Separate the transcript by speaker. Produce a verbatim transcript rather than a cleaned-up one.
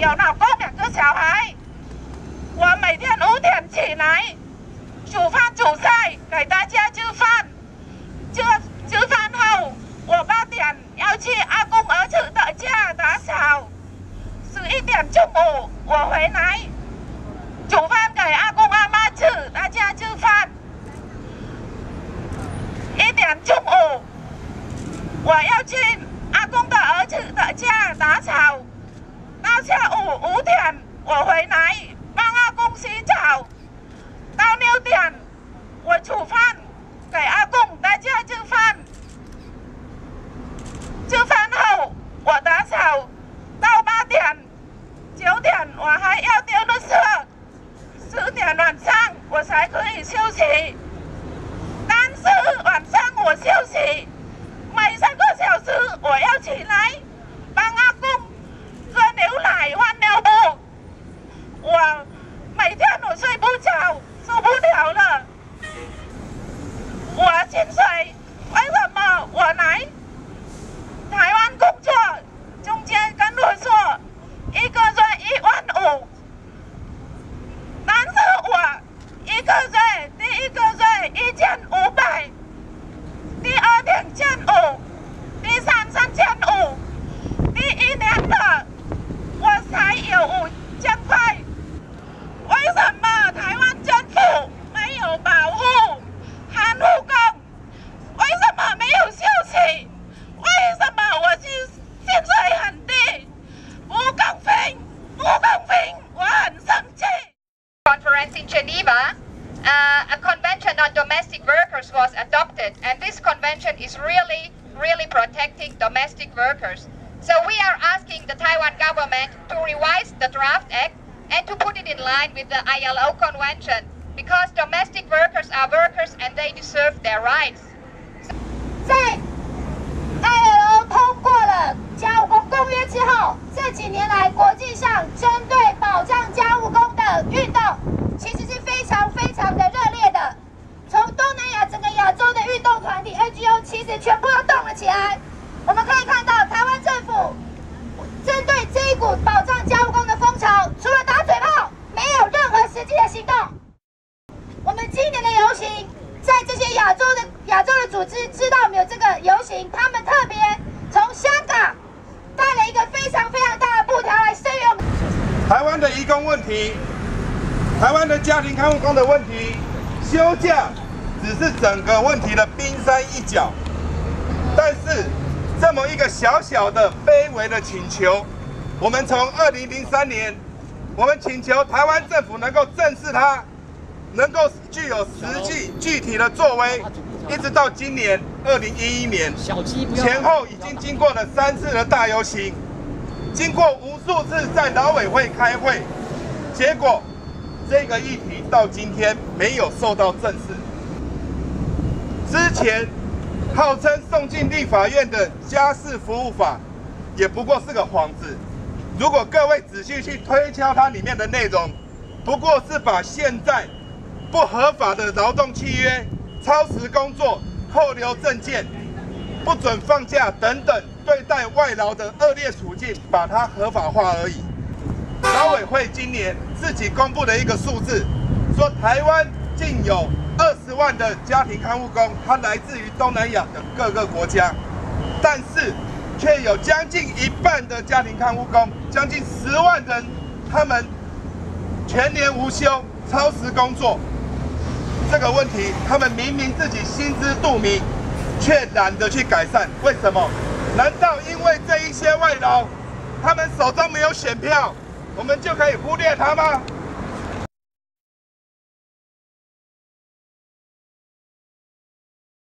Speaker 1: 有老公两个小孩。我每天五点起来煮饭煮菜给大家吃饭，吃吃饭后我八点要去阿公儿子的家打扫，十一点中午我回来煮饭给阿公阿妈吃，大家吃饭。一点中午我要去阿公的儿子的家打扫，到下午五点我回来帮阿公洗澡，到六点我煮饭给阿公大家吃饭，吃饭后我打扫到八点，九点我还要丢垃圾，十点晚上我才可以休息。但是晚上我休息每三个小时我要起来帮阿公喝牛奶换尿布，我每天我睡不着，受不了了。我薪水为什么我来台湾工作，中间跟我说一个月一万五，但是我一个月第一个月一千五百，第二两千五，第三三千五，第一年的我才有五千块。为什么台湾政府没有保护看护工？为什么没有休息？为什么我薪薪水很低？不公平，不公平，我很生气。
Speaker 2: Conference in Geneva, uh, a convention on domestic workers was adopted, and this convention is really, really protecting domestic workers. So we are asking the Taiwan government to revise the draft act and to put it in line with the I L O convention, because domestic workers are workers and they deserve their rights.
Speaker 3: 在 I L O 通过了家务工公约之后，这几年来国际上针对保障家务工的运动其实是非常非常的热烈的。从东南亚整个亚洲的运动团体 N G O 其实全部都动了起来。我们可以看到台湾政府针对这一股保障家务工的风潮，除了打嘴炮，没有任何实际的行动。我们今年的游行，在这些亚洲的亚洲的组织知道我们有这个游行，他们特别从香港带了一个非常非常大的布条来声援我们。
Speaker 4: 台湾的移工问题，台湾的家庭看护工的问题，休假只是整个问题的冰山一角。但是这么一个小小的卑微的请求，我们从二零零三年，我们请求台湾政府能够正视它，能够具有实际具体的作为，一直到今年二零一一年前后，已经经过了三次的大游行，经过无数次在劳委会开会，结果这个议题到今天没有受到正视。之前号称送进立法院的家事服务法，也不过是个幌子。如果各位仔细去推敲它里面的内容，不过是把现在不合法的劳动契约、超时工作、扣留证件、不准放假等等对待外劳的恶劣处境，把它合法化而已。劳委会今年自己公布的一个数字，说台湾竟有二十万的家庭看护工，它来自于东南亚的各个国家，但是却有将近一半的家庭看护工，将近十万人，他们全年无休、超时工作。这个问题，他们明明自己心知肚明，却懒得去改善。为什么？难道因为这一些外劳，他们手中没有选票，我们就可以忽略他吗？